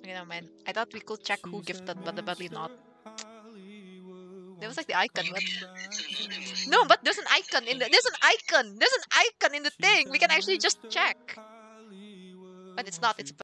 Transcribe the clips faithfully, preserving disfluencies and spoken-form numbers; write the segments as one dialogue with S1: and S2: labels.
S1: You know, man. I thought we could check who gifted, but apparently not. There was like the icon, but no, but there's an icon in the there's an icon. There's an icon in the thing. We can actually just check. But it's not, it's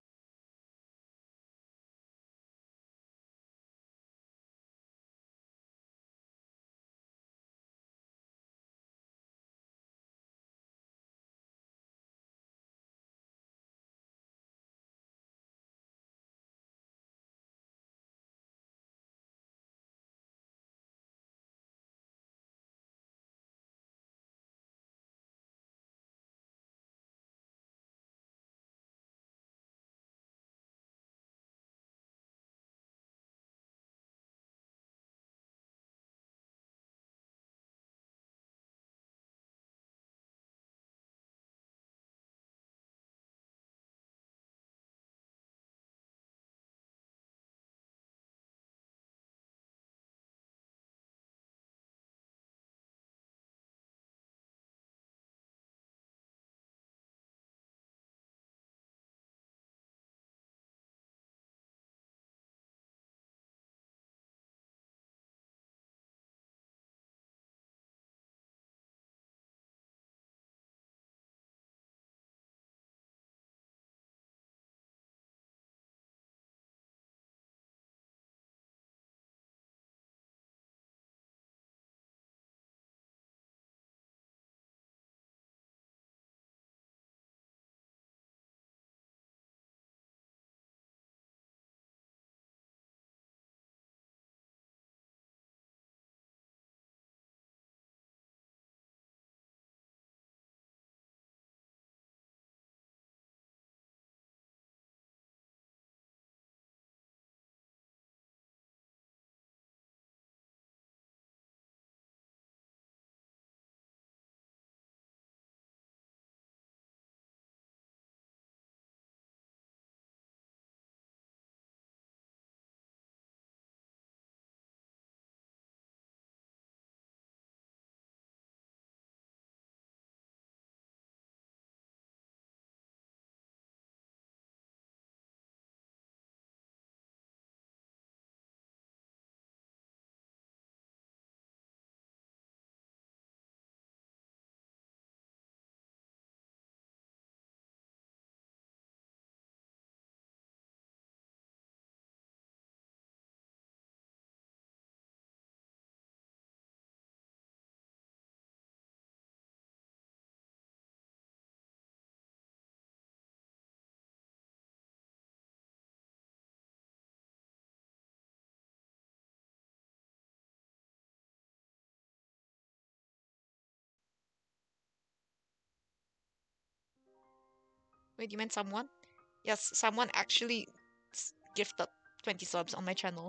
S1: wait, you meant someone? Yes, someone actually s- gifted twenty subs on my channel.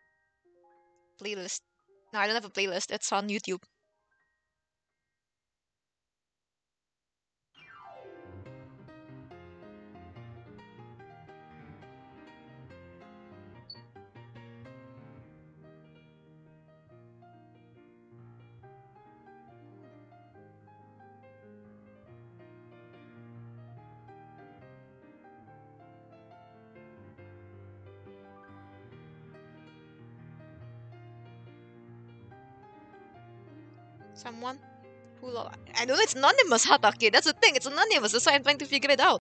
S1: Playlist. No, I don't have a playlist. It's on YouTube. Someone who lo- I know it's anonymous, Hatake. That's the thing. It's anonymous. That's why I'm trying to figure it out.